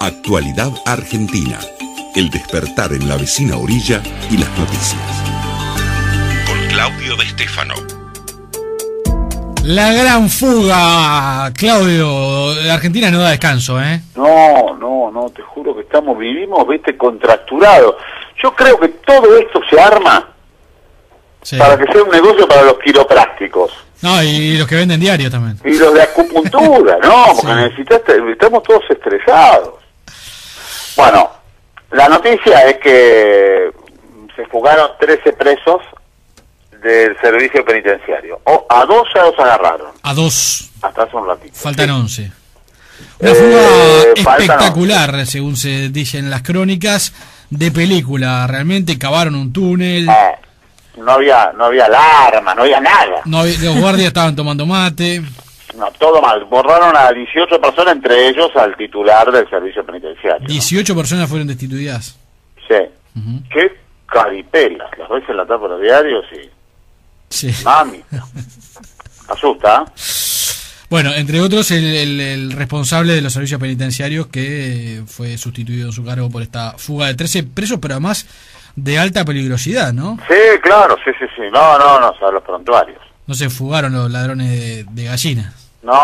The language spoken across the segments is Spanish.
Actualidad Argentina. El despertar en la vecina orilla y las noticias. Con Claudio De Stefano. La gran fuga, Claudio. Argentina no da descanso, ¿eh? No, te juro que vivimos, contracturados. Yo creo que todo esto se arma para que sea un negocio para los quiroprácticos. No, y los que venden diario también. Y los de acupuntura, ¿no? Porque estamos todos estresados. Bueno, la noticia es que se fugaron 13 presos del servicio penitenciario. A dos ya los agarraron. A dos. Hasta hace un ratito. Faltan 11. Una fuga espectacular, según se dice en las crónicas, de película. Realmente cavaron un túnel. No había alarma, no había nada. Los guardias estaban tomando mate. No, todo mal. Borraron a 18 personas, entre ellos al titular del servicio penitenciario. 18 personas fueron destituidas. Sí. Qué caripelas. Las ves en la tapa de los diarios y... Sí. Mami. Asusta, Bueno, entre otros el responsable de los servicios penitenciarios que fue sustituido en su cargo por esta fuga de 13 presos, pero además de alta peligrosidad, ¿no? Sí, claro, sí. No, o sea, los prontuarios. No se fugaron los ladrones de gallinas. No.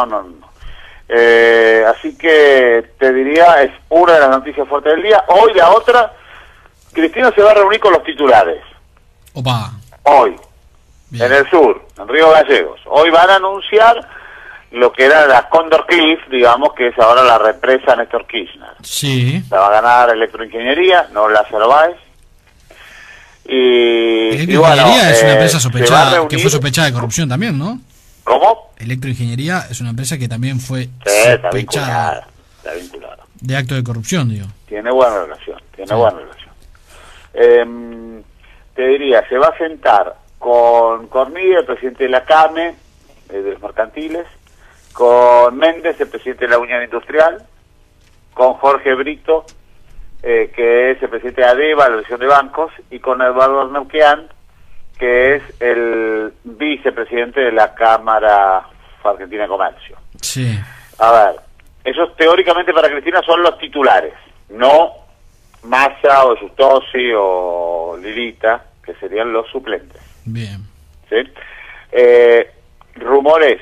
Así que te diría, es una de las noticias fuertes del día. Hoy la otra, Cristina se va a reunir con los titulares. Opa. Hoy. Bien. En el sur, en Río Gallegos. Hoy van a anunciar lo que era la Condor Cliff, digamos, que es ahora la represa Néstor Kirchner. Sí. La va a ganar Electroingeniería, no Lázaro Báez. Electroingeniería es una empresa sospechada, que fue sospechada de corrupción también, ¿no? ¿Cómo? Electroingeniería es una empresa que también fue Está sospechada vinculada. de acto de corrupción, digo. Tiene buena relación. Te diría, se va a sentar con Cornilla, el presidente de la CAME, de los mercantiles, con Méndez, el presidente de la Unión Industrial, con Jorge Brito, que es el presidente de ADEBA, la Asociación de Bancos, y con Eduardo Neuquén, que es el vicepresidente de la Cámara Argentina de Comercio. Sí. A ver, esos teóricamente para Cristina son los titulares, no Massa o Justosi o Lilita, que serían los suplentes. Bien. ¿Sí? Rumores,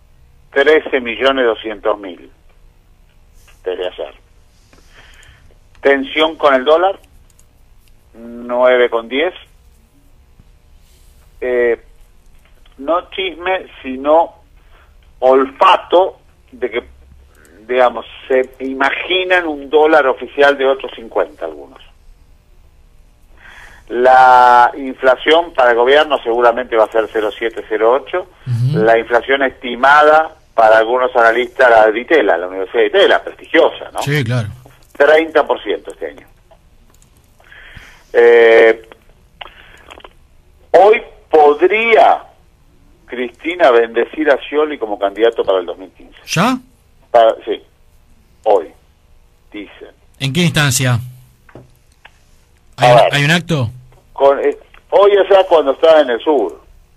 13.200.000 desde ayer. Tensión con el dólar, 9,10. No chisme, sino olfato de que, digamos, se imaginan un dólar oficial de 8,50 algunos. La inflación para el gobierno seguramente va a ser 0,7, 0,8. La inflación estimada para algunos analistas, la de Itela, la Universidad de Itela, prestigiosa, ¿no? Sí, claro. 30% este año. Hoy podría Cristina bendecir a Scioli como candidato para el 2015. ¿Ya? Sí, hoy, dicen. ¿En qué instancia? ¿Hay un acto? Hoy allá cuando está en el sur,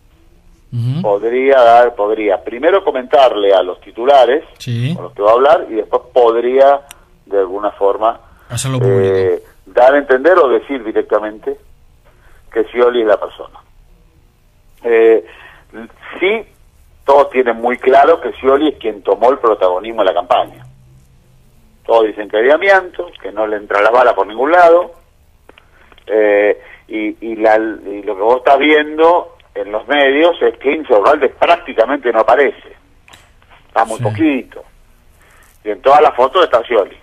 podría primero comentarle a los titulares, con los que va a hablar, y después podría de alguna forma hacerlo público, dar a entender o decir directamente que Scioli es la persona. Sí, todos tienen muy claro que Scioli es quien tomó el protagonismo de la campaña. Todos dicen que hay amianto, que no le entra la bala por ningún lado, y lo que vos estás viendo en los medios es que Insaurralde prácticamente no aparece, está muy poquito, y en todas las fotos está Scioli.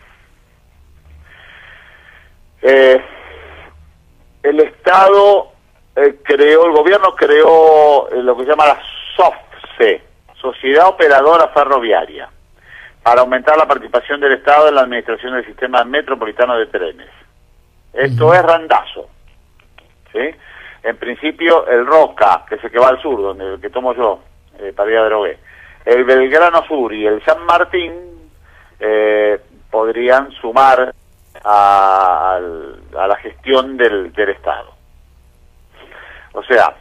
El Estado el gobierno creó lo que se llama la SOFCE, Sociedad Operadora Ferroviaria, para aumentar la participación del Estado en la administración del sistema metropolitano de trenes. Esto es randazo, ¿sí? En principio el Roca, que es el que va al sur, donde el que tomo yo, para ir a Drogué, el Belgrano Sur y el San Martín podrían sumar a la gestión del Estado. O sea,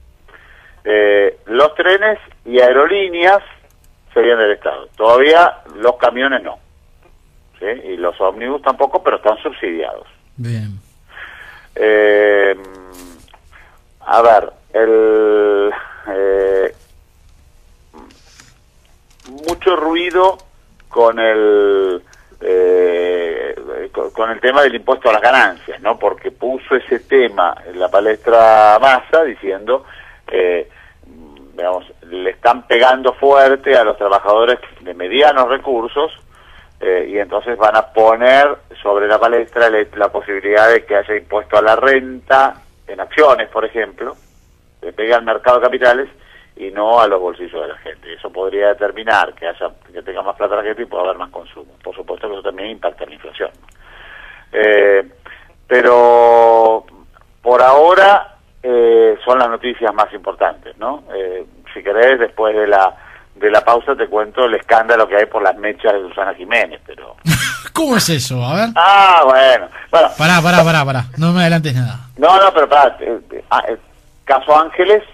los trenes y aerolíneas serían del Estado. Todavía los camiones no. ¿sí? Y los ómnibus tampoco, pero están subsidiados. Bien. A ver, mucho ruido con el tema del impuesto a las ganancias, ¿no? Porque puso ese tema en la palestra Massa diciendo, digamos, le están pegando fuerte a los trabajadores de medianos recursos, y entonces van a poner sobre la palestra la posibilidad de que haya impuesto a la renta en acciones, por ejemplo, le pega al mercado de capitales y no a los bolsillos de la gente. Eso podría determinar que tenga más plata la gente y pueda haber más consumo. Por supuesto que eso también impacta en la inflación. Pero por ahora son las noticias más importantes, ¿no? Si querés, después de la pausa te cuento el escándalo que hay por las mechas de Susana Jiménez, pero... ¿Cómo es eso? A ver. Ah, bueno. Pará. No me adelantes nada. No, pero pará. Caso Ángeles,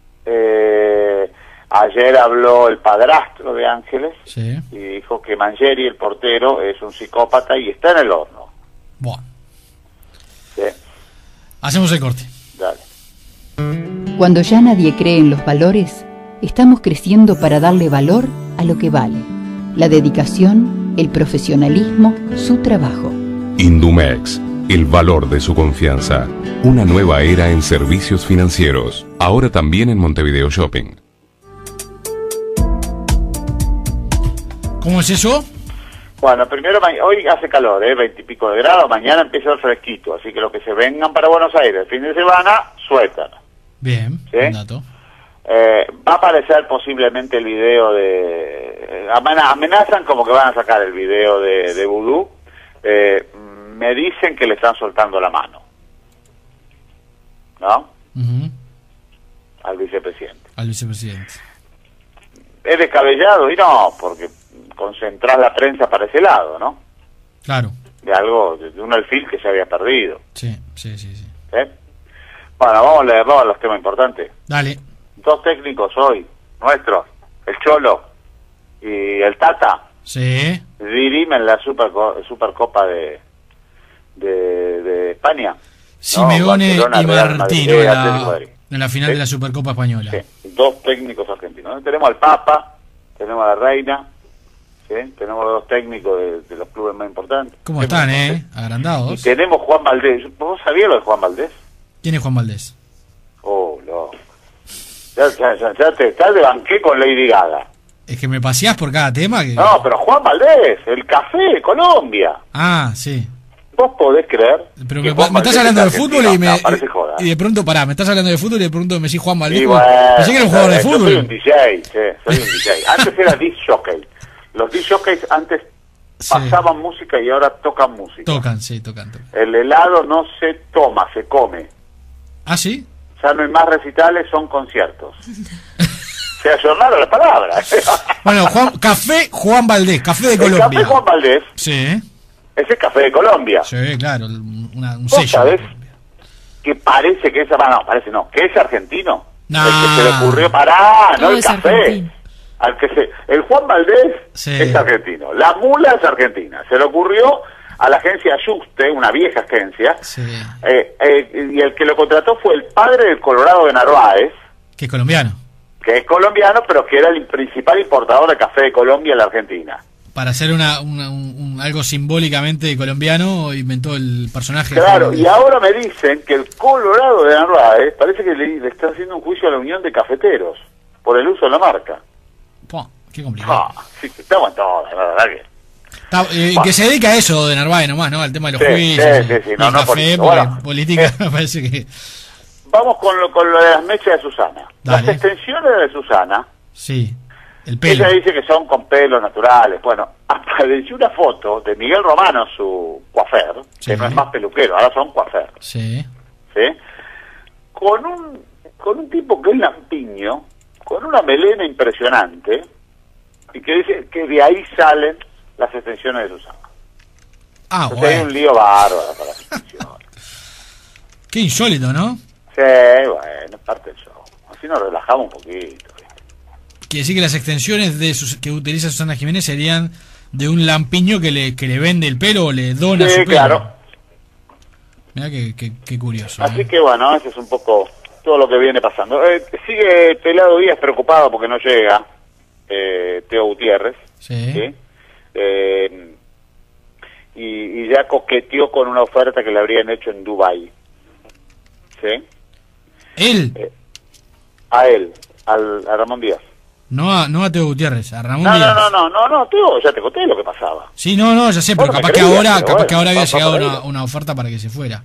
ayer habló el padrastro de Ángeles, sí, y dijo que Mangieri, el portero, es un psicópata y está en el horno. Bueno. ¿Sí? Hacemos el corte. Dale. Cuando ya nadie cree en los valores, estamos creciendo para darle valor a lo que vale. La dedicación, el profesionalismo, su trabajo. Indumex, el valor de su confianza. Una nueva era en servicios financieros. Ahora también en Montevideo Shopping. ¿Cómo es eso? Bueno, primero, hoy hace calor, 20 y pico de grados, mañana empieza el fresquito, así que los que se vengan para Buenos Aires el fin de semana, suéter. Bien, ¿Sí? buen dato. Va a aparecer posiblemente el video de... amenazan como que van a sacar el video de Vudú. Me dicen que le están soltando la mano, ¿no? Uh-huh. Al vicepresidente. Al vicepresidente. Es descabellado, y no, porque concentrás la prensa para ese lado, ¿no? Claro. De algo, de un alfil que se había perdido. Sí. Bueno, vamos a los temas importantes. Dale. 2 técnicos hoy, nuestros, el Cholo y el Tata, Sí. dirimen la Supercopa de España. Simeone Barcelona, y Real Martino Madrid, Atlético de Madrid. en la final Sí. de la Supercopa Española. Sí, 2 técnicos argentinos. Tenemos al Papa, tenemos a la Reina, ¿sí? Tenemos 2 técnicos de los clubes más importantes. ¿Cómo están, agrandados? Y tenemos Juan Valdés. ¿Vos sabías lo de Juan Valdés? ¿Quién es Juan Valdés? Oh, no. Ya te banqué con Lady Gaga. Es que me paseás por cada tema. No, pero Juan Valdés, el café de Colombia. Ah, sí. ¿Vos podés creer? Pero que me Juan estás Valdés hablando de es fútbol argentino? y No, parece joda. y de pronto, me estás hablando de fútbol y de pronto me decís Juan Valdés. Y bueno, Pensé que era un jugador de yo fútbol. soy un DJ, soy un DJ. Antes era disc jockey. Los disc jockeys antes Sí. pasaban música y ahora tocan música. Tocan. El helado no se toma, se come. ¿Ah, sí? Ya no hay más recitales, son conciertos. Se ayornaron las palabras. Bueno, Café Juan Valdés, Café de El Colombia. café Juan Valdés Sí, es el café de Colombia. sí, claro, un ¿Vos sello. sabés que parece que es... No, parece no, que es argentino? No. El que se le ocurrió... Pará, no Todo el es café. argentino. El Juan Valdés Sí. es argentino. La mula es argentina. Se le ocurrió a la agencia Ayuste, una vieja agencia, Sí. y el que lo contrató fue el padre del Colorado de Narváez, Que es colombiano. que es colombiano, pero que era el principal importador de café de Colombia en la Argentina. Para hacer algo simbólicamente colombiano, inventó el personaje. Claro, y ahora me dicen que el Colorado de Narváez parece que le está haciendo un juicio a la Unión de Cafeteros por el uso de la marca. Pua, qué complicado. Sí, estamos en todo, la verdad que... Que se dedica a eso de Narváez nomás, ¿no? Al tema de los Sí, juicios. sí, y no, el no, café, política. porque Bueno, política me parece que... Vamos con lo de las mechas de Susana. Dale. Las extensiones de Susana, Sí, el pelo. ella dice que son con pelos naturales. Bueno, apareció una foto de Miguel Romano, su coafer, Sí. que no es más peluquero, ahora son coafer, Sí. ¿sí? Con un tipo que es lampiño, con una melena impresionante, y que dice que de ahí salen las extensiones de Susana. Ah, Entonces hay bueno. un lío bárbaro para las extensiones. Qué insólito, ¿no? Sí, bueno, es parte del show. Así nos relajamos un poquito. Quiere decir que las extensiones que utiliza Susana Jiménez serían de un lampiño que le vende el pelo o le dona su pelo. Claro. Mirá qué curioso. Así que bueno, eso es un poco todo lo que viene pasando. Sigue Pelado Díaz preocupado porque no llega Teo Gutiérrez. Sí. ¿Sí? Y ya coqueteó con una oferta que le habrían hecho en Dubái. ¿Sí? ¿Él? A Ramón Díaz. No a Teo Gutiérrez, a Ramón No, Díaz. no, Teo, ya te conté lo que pasaba. Sí, no, ya sé, pero Bueno, capaz que ahora había llegado por una oferta para que se fuera.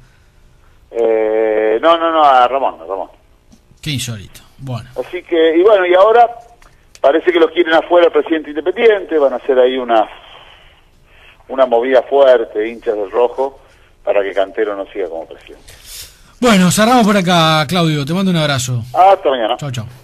No, a Ramón. Qué insólito. Bueno. Así que, y ahora parece que lo quieren afuera el presidente independiente, van a hacer ahí una movida fuerte, hinchas del rojo, para que Cantero no siga como presidente. Bueno, cerramos por acá, Claudio. Te mando un abrazo. Hasta mañana. Chau.